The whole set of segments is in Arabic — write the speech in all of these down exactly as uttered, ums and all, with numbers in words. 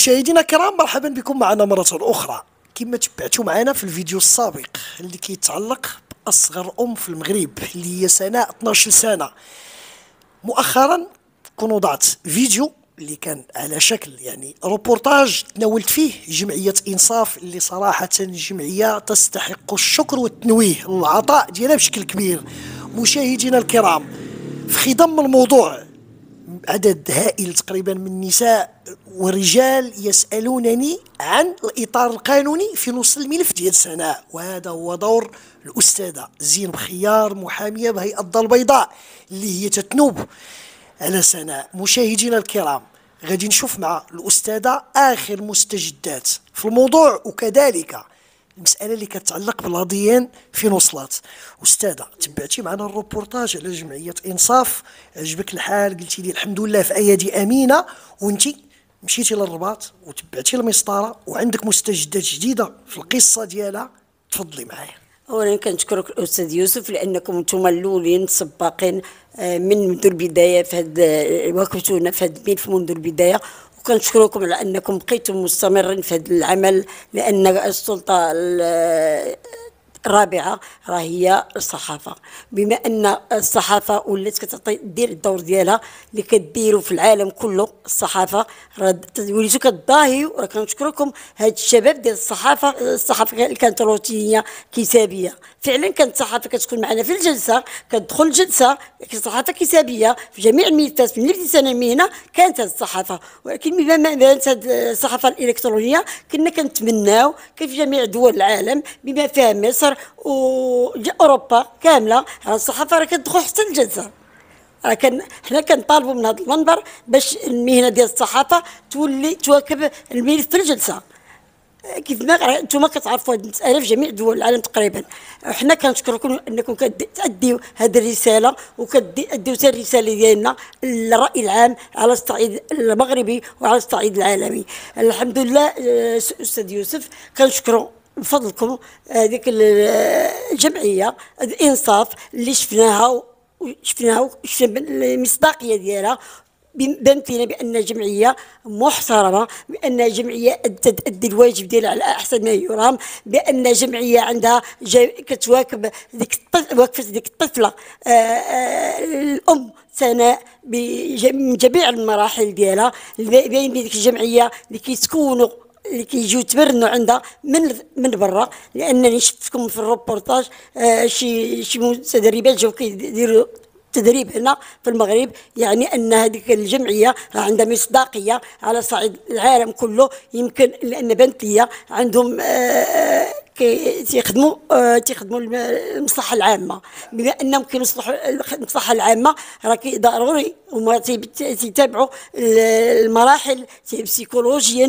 مشاهدينا الكرام، مرحبا بكم معنا مرة أخرى. كما تبعتوا معنا في الفيديو السابق اللي كيتعلق بأصغر أم في المغرب اللي هي سناء اثناش سنة، مؤخرا كون وضعت فيديو اللي كان على شكل يعني روبورتاج تناولت فيه جمعية إنصاف، اللي صراحة جمعية تستحق الشكر والتنويه، العطاء ديالها بشكل كبير. مشاهدينا الكرام، في خضم الموضوع عدد هائل تقريبا من النساء ورجال يسألونني عن الإطار القانوني في نص الملف ديال سناء، وهذا هو دور الأستاذة زين بخيار، محامية بهيئة الدار البيضاء اللي هي تتنوب على سناء. مشاهدينا الكرام، غادي نشوف مع الأستاذة آخر مستجدات في الموضوع، وكذلك المسألة اللي كتعلق بالهضيان فين وصلت. أستاذة، تبعتي معنا الروبورتاج على جمعية إنصاف، عجبك الحال، قلتي لي الحمد لله في أيادي أمينة، وانتي مشيتي للرباط وتبعتي المسطرة وعندك مستجدات جديدة في القصة ديالها. تفضلي معايا. اولا كنشكرك الاستاذ يوسف لانكم نتوما الاولين السباقين من منذ البدايه في هذا، وقفتونا في هذا الملف منذ البدايه، وكنشكركم على انكم بقيتم مستمرين في هذا العمل، لان السلطه الرابعه راه هي الصحافه. بما ان الصحافه ولات كتعطي دير الدور ديالها اللي كديروا في العالم كله، الصحافه راه وليتو كتضاهيو. راه كنشكركم هاد الشباب ديال الصحافه. الصحافه اللي كانت روتينيه كتابيه، فعلا كانت الصحافه كتكون معنا في الجلسه، كتدخل الجلسه صحافه كتابيه في جميع الملفات. من اللي بديت انا من هنا كانت هذه الصحافه، ولكن بما ما بانت هذه الصحافه الالكترونيه كنا كنتمناو كيف جميع دول العالم بما فيها مصر واوروبا كامله الصحافه راه كتدخل حتى الجلسه. راه كان حنا كنطالبوا من هذا المنبر باش المهنه ديال الصحافه تولي تواكب الملف في الجلسه. كيف ما انتم كتعرفوا هذه المساله في جميع دول العالم تقريبا. حنا كنشكركم انكم كتاديو هذه الرساله وكتاديو حتى الرساله ديالنا للراي العام على الصعيد المغربي وعلى الصعيد العالمي. الحمد لله. استاذ يوسف، كنشكروا بفضلكم هذيك الجمعيه الانصاف اللي شفناها وشفناها وشفنا المصداقيه ديالها. بانت لنا بان جمعيه محترمه، بان جمعيه تؤدي الواجب ديالها على احسن ما يرام، بان جمعيه عندها كتواكب ديك واكفه ديك الطفله آآ آآ الام سناء من جميع المراحل ديالها. باين ديك الجمعيه اللي كيتكونوا اللي كيجيو يتبرنوا عندها من من برا، لانني شفتكم في الروبورتاج آه شي شي متدربات جاو كيديروا تدريب هنا في المغرب، يعني ان هذيك الجمعيه راه عندها مصداقيه على صعيد العالم كله. يمكن لان بنت ليا عندهم آه تيخدموا آه تيخدموا المصلحه العامه، بما انهم كيصلحوا المصلحه العامه راه ضروري هما تيتابعوا المراحل بسيكولوجيا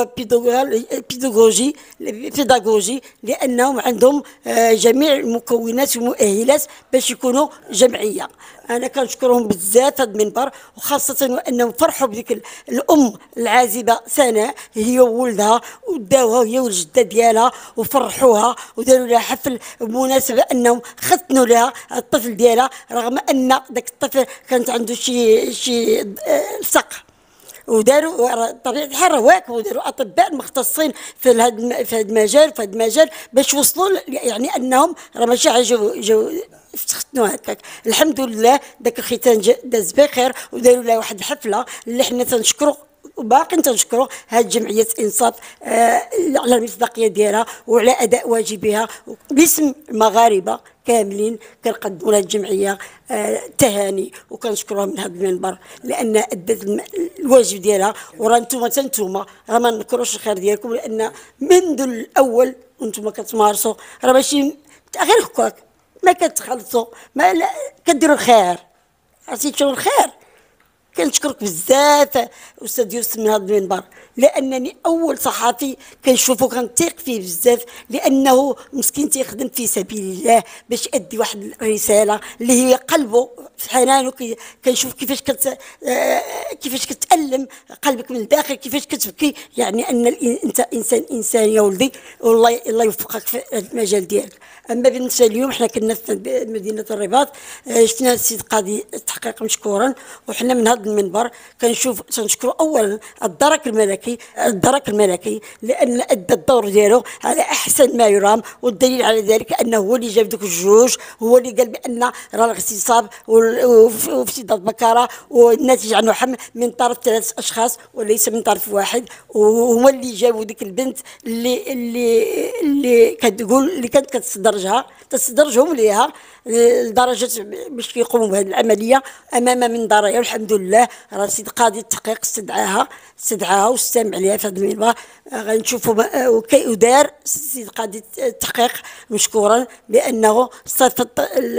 وبيداغوجي بيداغوجي لانهم عندهم آه جميع المكونات والمؤهلات باش يكونوا جمعيه. انا كنشكرهم بزاف هذا المنبر، وخاصه وانهم فرحوا بذيك الام العازبه سناء هي وولدها، وداوها هي والجده ديالها وفرحوها وداروا لها حفل بمناسبه انهم ختنوا لها الطفل ديالها، رغم ان ذاك الطفل كانت عنده شي شي لصق. وداروا طبيعه الحال راه واكبوا وداروا اطباء مختصين في هذا في هذا المجال في هذا المجال باش وصلوا، يعني انهم راه ماشي جو جو ختنوا هكاك. الحمد لله ذاك الختان داز بخير، وداروا لها واحد الحفله اللي حنا تنشكروا وباقي تنشكروا هاد جمعيه انصاف آه على المصداقيه ديالها وعلى اداء واجبها. باسم المغاربه كاملين كنقدموا لها الجمعيه آه تهاني وكنشكروها من هذا المنبر لان ادت الواجب ديالها. وراه نتوما حتى نتوما راه ما نكروش الخير ديالكم، لان منذ الاول وانتم كتمارسوا راه ماشي غير هكاك، ما كتخلصوا ما كديروا الخير، عرفتي شنو الخير. كنشكرك بزاف استاذ يوسف من هذا المنبر، لانني اول صحافي كنشوفو كنثيق فيه بزاف، لانه مسكين تيخدم في سبيل الله باش يؤدي واحد الرساله اللي هي قلبه في حنانه. كنشوف كيفاش كت آه كيفاش كتالم قلبك من الداخل، كيفاش كتبكي، يعني ان انت انسان انسان يا ولدي، والله الله يوفقك في المجال ديالك. اما بالنسبه اليوم حنا كنا في مدينه الرباط، آه شفنا السيد قاضي التحقيق مشكورا، وحنا من هذا هذا المنبر كنشوف تنشكر اولا الدرك الملكي الدرك الملكي لان ادى الدور ديالو على احسن ما يرام، والدليل على ذلك انه هو اللي جاب دوك الجوج، هو اللي قال بان راه الاغتصاب وافتضاض بكاره والناتج عنه حمل من طرف ثلاث اشخاص وليس من طرف واحد، وهما اللي جابوا ديك البنت اللي اللي اللي كتقول اللي كانت كتستدرجها تستدرجهم ليها لدرجه باش يقوموا بهذه العمليه امام منظريه. والحمد لله راه سيد قاضي التحقيق استدعاها استدعاها واستمع عليها في هذا المنبر. غنشوفوا وكي ادار سيد قاضي التحقيق مشكورا بانه صفت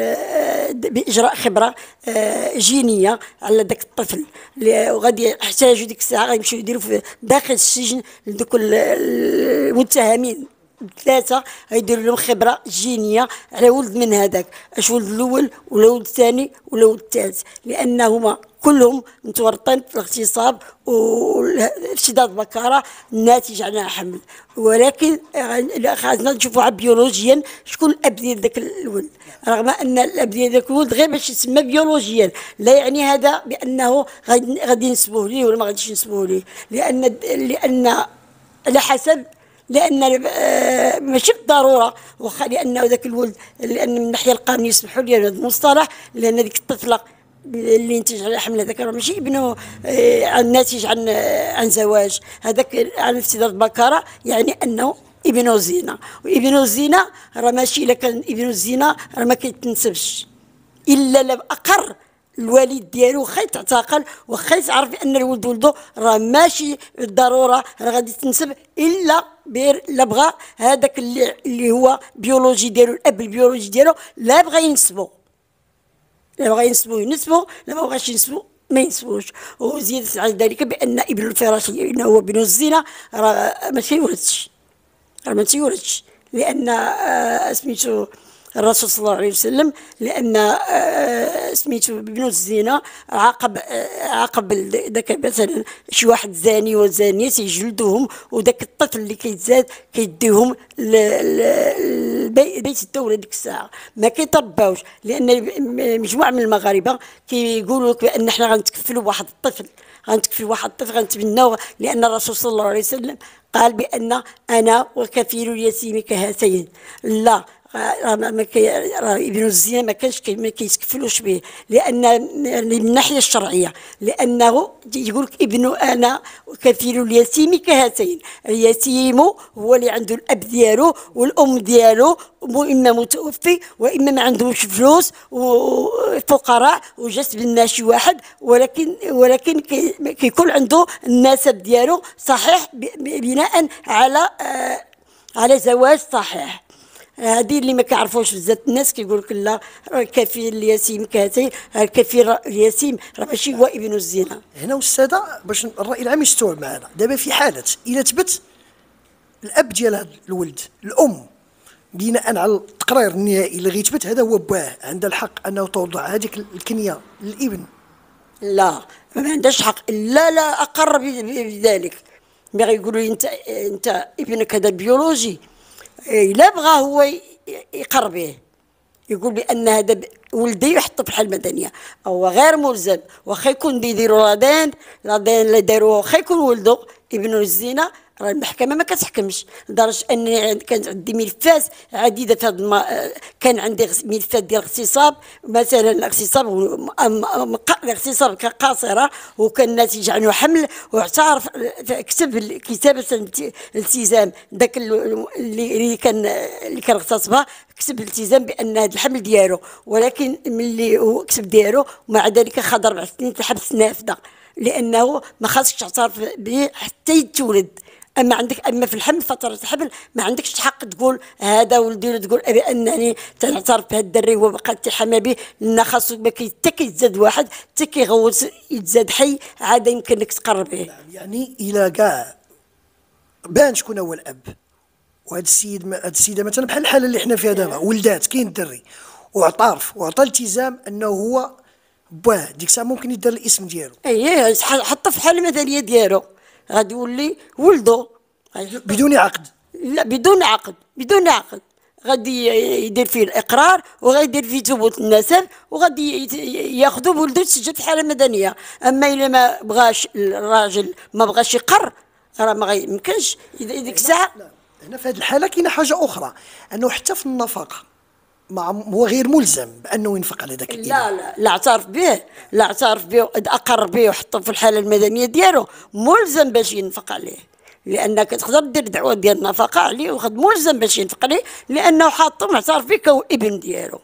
باجراء خبره جينيه على ذاك الطفل، وغادي يحتاجوا ديك الساعه غيمشيو يديروا في داخل السجن لذوك المتهمين ثلاثه، غيديروا لهم خبره جينيه على ولد من هذاك، اش ولد الاول ولا ولد الثاني ولا ولد الثالث، لانهما كلهم متورطين في الاغتصاب وافتضاض بكاره الناتج عنها حمل. ولكن خاصنا نشوفوا بيولوجيا شكون الاب ديال ذاك الولد، رغم ان الاب ديال ذاك الولد غير باش يسمى بيولوجيا لا يعني هذا بانه غادي ينسبوه ليه ولا ما غاديش ينسبوه ليه، لان لان على حسب لان ماشي بالضروره واخا لانه ذاك الولد، لان من الناحيه القانونيه يسمحوا لي هذا المصطلح، لان ديك الطفله اللي ينتج على حمل هذاك راه ماشي ابنه ناتج عن عن زواج، هذاك عن افتضاض بكاره يعني انه ابن الزنا، وابن الزنا راه ماشي الا كان ابن الزنا راه ما كيتنسبش الا لو اقر الوالد ديالو واخا يتعتقل واخا يعرف بان الولد ولده راه ماشي بالضروره راه غادي تنسب الا بير لا بغى هذاك اللي, اللي هو بيولوجي ديالو الاب البيولوجي ديالو لا بغى ينسبو لا بغى ينسبو ينسبو لا ما بغاش ينسبو ما ينسبوش. وزيادة على ذلك بان ابن الفراش انه هو ابن الزنا راه ما تيورثش راه ما تيورثش لان آه سميتو الرسول صلى الله عليه وسلم، لان آه سميتو ابن الزنا عاقب آه عاقب ذاك مثلا شي واحد زاني وزانيه تيجلدوهم، وذاك الطفل اللي كيتزاد كيديهم لبيت الدوله ديك الساعه ما كيترباوش، لان مجموعه من المغاربه كيقولوا لك بان حنا غنتكفلوا بواحد الطفل غنتكفلوا واحد الطفل غنتبناوه، لان الرسول صلى الله عليه وسلم قال بان انا وكفيل اليتيم كهاتين. لا راه ابن الزنا ما كانش ما كيتكفلوش به، لان من الناحيه الشرعيه لانه يقول لك ابن انا كفيل اليتيم كهاتين، اليتيم هو اللي عنده الاب ديالو والام ديالو اما متوفي واما ما عندهمش فلوس وفقراء وجات بنا شي واحد، ولكن ولكن كيكون عنده النسب ديالو صحيح بناء على آه على زواج صحيح. هذه اللي ما كيعرفوش بزاف الناس كيقول لك لا كفيل اليتيم كهاتين، الكفيل اليتيم راه ماشي هو ابن الزنا. هنا استاذه باش الراي العام يستوعب معنا، دابا في حاله الا ثبت الاب ديال هذا الولد الام بناء على التقرير النهائي اللي غيثبت هذا هو باه، عندها الحق انه توضع هذيك الكنيه للابن؟ لا ما عندهاش حق الا لا اقر بذلك. ملي غيقولوا لي انت انت ابنك هذا بيولوجي الا بغى هو يقر به يقول بان هذا ولدي يحطوا في الحاله المدنيه، هو غير ملزم واخا يكون يديروا لادين لادين اللي داروه واخا يكون ولده ابن الزنا، راه المحكمه ما كتحكمش، لدرجه اني كانت عندي ملفات عديده في هذا الم... كان عندي ملفات ديال الاغتصاب مثلا الاغتصاب الاغتصاب كقاصره وكان ناتج عنه حمل، واعترف كتب كتابه الالتزام ذاك اللي كان اللي كان اغتصبها كتب الالتزام بان هذا الحمل ديالو، ولكن ملي هو كتب ديالو ومع ذلك خد اربع سنين الحبس نافذه لانه ما خاصكش تعترف به حتى يتولد. اما عندك اما في الحمل فتره الحمل ما عندكش الحق تقول هذا ولدي ولا تقول بانني تنعترف بهذا الدري هو بقى تحمى به، لان خاصو حتى كيتزاد واحد حتى كيغوت يتزاد حي عاد يمكن لك تقرب به. يعني الى كاع بان شكون هو الاب وهذا السيد هذه السيده مثلا بحال الحاله اللي حنا فيها دابا ولدات كاين الدري واعترف وعطى التزام انه هو باه، ديك الساعه ممكن يدير الاسم ديالو. اييه حطه في الحاله المثاليه ديالو غادي يولي ولده بدون عقد. لا بدون عقد بدون عقد غادي يدير فيه الاقرار وغيدير فيه ثبوت النسب وغادي ياخذوا بولدو يتسجل في الحاله المدنيه. اما الا ما بغاش الراجل ما بغاش يقر راه ما يمكنش ديك الساعه. هنا في هذه الحاله كاينه حاجه اخرى، انه حتى في النفقه مع هو غير ملزم بانه ينفق على ذاك الابن. لا لا لا اعترف به، لا اعترف به اقر به وحطه في الحاله المدنيه ديالو ملزم باش ينفق عليه، لانك تقدر دير دعوه ديال النفقه عليه وخد ملزم باش ينفق عليه لانه حاطه معترف به كهو ابن ديالو.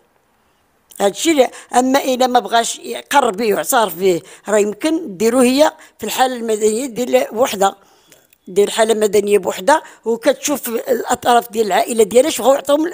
هادشي. اما اذا ما بغاش يقر به واعترف به راه يمكن ديرو هي في الحاله المدنيه ديال وحده، دير حاله مدنيه بوحدها وكتشوف الاطراف ديال العائله ديالها شنو بغاو يعطيهم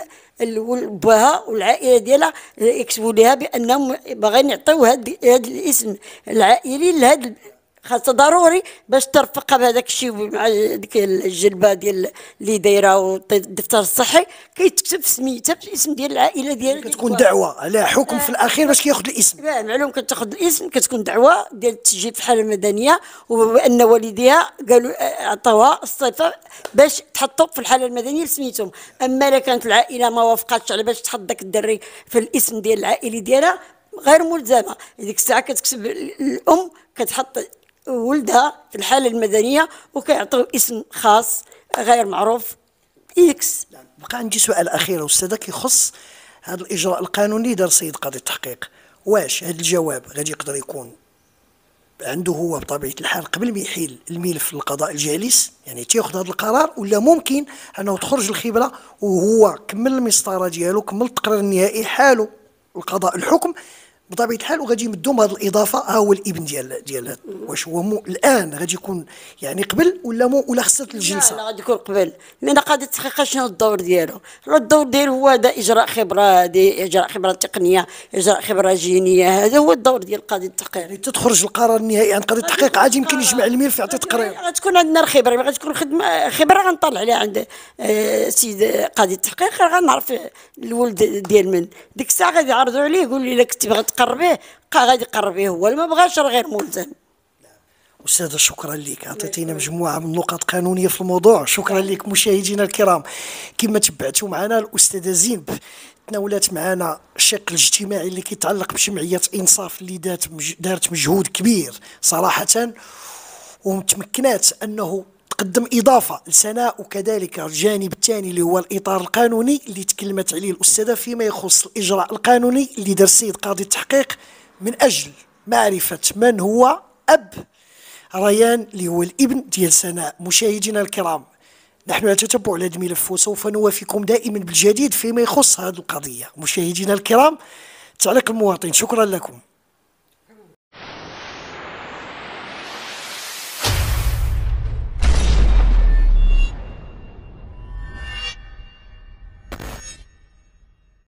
باها والعائله ديالها يكتبوا لها بانهم باغيين يعطيو هذا الاسم العائلي لهذا، خاصة ضروري باش ترفقها بهذاك الشيء مع ديك الجلبه ديال اللي دايره والدفتر الصحي كيتكتب في سميتها بالاسم ديال العائله ديالها. كتكون دعوه على حكم آه في الاخير باش كياخذ الاسم. معلوم كتاخذ الاسم، كتكون دعوه ديال التسجيل في الحاله المدنيه وان والديها قالوا عطاوها الصفه باش تحطوا في الحاله المدنيه لسميتهم. اما الا كانت العائله ما وافقاتش على باش تحط داك الدري في الاسم ديال العائلي ديالها غير ملزمه، ديك الساعه كتكتب الام كتحط ولدها في الحالة المدنية وكيعطيو اسم خاص غير معروف إكس. بقى عندي سؤال أخير أستاذة كيخص هذا الإجراء القانوني دار السيد قاضي التحقيق. واش هذا الجواب غادي يقدر يكون عنده هو بطبيعة الحال قبل ما يحيل الملف للقضاء الجالس، يعني تياخذ هذا القرار، ولا ممكن أنه تخرج الخبرة وهو كمل المسطرة ديالو كمل التقرير النهائي حالو القضاء الحكم بطبيعه الحال وغادي يمدوا بهذه الاضافه ها هو الابن ديال ديال واش هو مو الان غادي يكون يعني قبل ولا مو ولا خصت الجلسه؟ لا غادي يكون قبل، لان قاضي التحقيق شنو الدور ديالو؟ الدور ديالو هو هذا اجراء خبره، هذه اجراء خبره تقنيه، اجراء خبره جينيه، هذا هو الدور ديال قاضي التحقيق. يعني تتخرج القرار النهائي عن قاضي التحقيق عاد يمكن يجمع الملف يعطي تقرير. غتكون عندنا الخبره، غتكون خدمه خبره غنطلع عليها عند السيد قاضي التحقيق غنعرف الولد ديال من، ديك الساعه غادي يعرضوا عليه يقول لي الا كنت باغي تقر به غادي يقر به هو، ما بغاش راه غير ملزم. أستاذة شكرا لك، أعطيتينا مجموعة من النقاط قانونية في الموضوع. شكرا لك مشاهدينا الكرام. كما تبعتوا معنا الأستاذة زينب تناولات معنا الشق الاجتماعي اللي كيتعلق بجمعية إنصاف اللي دارت دارت مجهود كبير صراحة ومتمكنات أنه تقدم إضافة لسناء، وكذلك الجانب الثاني اللي هو الإطار القانوني اللي تكلمت عليه الأستاذة فيما يخص الإجراء القانوني اللي دار السيد قاضي التحقيق من أجل معرفة من هو أب ريان اللي هو الابن ديال سناء. مشاهدينا الكرام، نحن نتتبع هذا الملف وسوف نوافيكم دائما بالجديد فيما يخص هذه القضية. مشاهدينا الكرام، تعليق المواطن. شكرا لكم.